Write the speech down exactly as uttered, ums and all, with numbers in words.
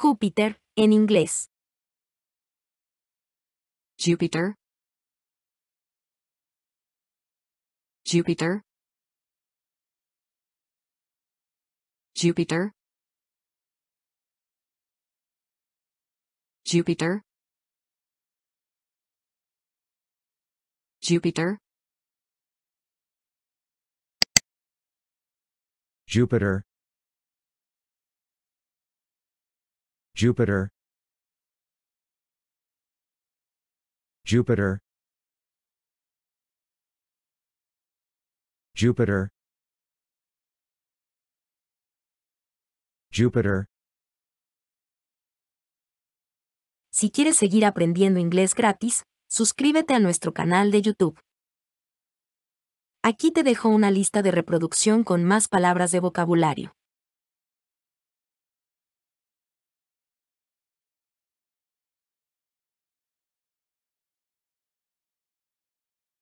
Júpiter, en inglés. Jupiter, Jupiter, Jupiter, Jupiter, Jupiter, Jupiter, Jupiter, Jupiter, Jupiter, Jupiter. Si quieres seguir aprendiendo inglés gratis, suscríbete a nuestro canal de YouTube. Aquí te dejo una lista de reproducción con más palabras de vocabulario.